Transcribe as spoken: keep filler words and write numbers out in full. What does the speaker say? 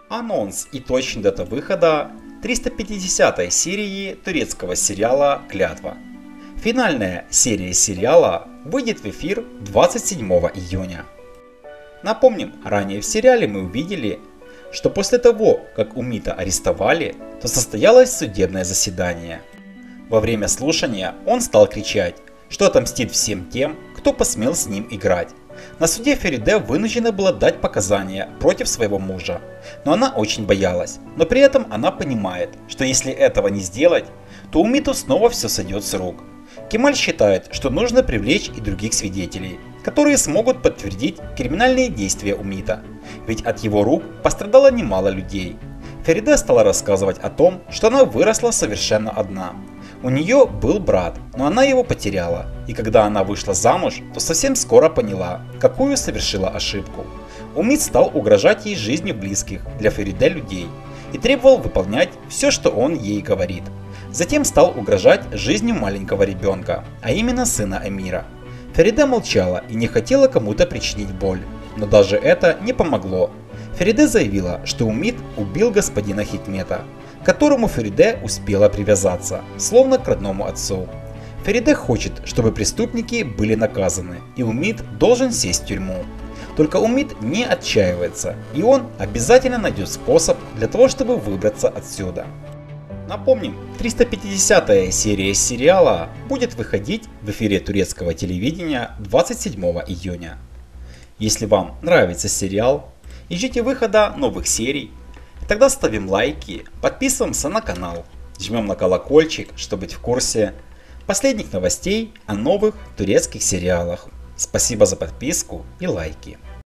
Анонс и точная дата выхода триста пятидесятой серии турецкого сериала «Клятва». Финальная серия сериала выйдет в эфир двадцать седьмого июня. Напомним, ранее в сериале мы увидели, что после того, как Умита арестовали, то состоялось судебное заседание. Во время слушания он стал кричать, что отомстит всем тем, кто посмел с ним играть. На суде Фериде вынуждена была дать показания против своего мужа, но она очень боялась. Но при этом она понимает, что если этого не сделать, то у Умиту снова все сойдет с рук. Кемаль считает, что нужно привлечь и других свидетелей, которые смогут подтвердить криминальные действия Умита, ведь от его рук пострадало немало людей. Фериде стала рассказывать о том, что она выросла совершенно одна. У нее был брат, но она его потеряла, и когда она вышла замуж, то совсем скоро поняла, какую совершила ошибку. Умит стал угрожать ей жизнью близких для Фериде людей и требовал выполнять все, что он ей говорит. Затем стал угрожать жизнью маленького ребенка, а именно сына Эмира. Фериде молчала и не хотела кому-то причинить боль, но даже это не помогло. Фериде заявила, что Умит убил господина Хикмета, к которому Фериде успела привязаться, словно к родному отцу. Фериде хочет, чтобы преступники были наказаны, и Умит должен сесть в тюрьму. Только Умит не отчаивается, и он обязательно найдет способ для того, чтобы выбраться отсюда. Напомним, триста пятидесятая серия сериала будет выходить в эфире турецкого телевидения двадцать седьмого июня. Если вам нравится сериал и ждите выхода новых серий, тогда ставим лайки, подписываемся на канал, жмем на колокольчик, чтобы быть в курсе последних новостей о новых турецких сериалах. Спасибо за подписку и лайки.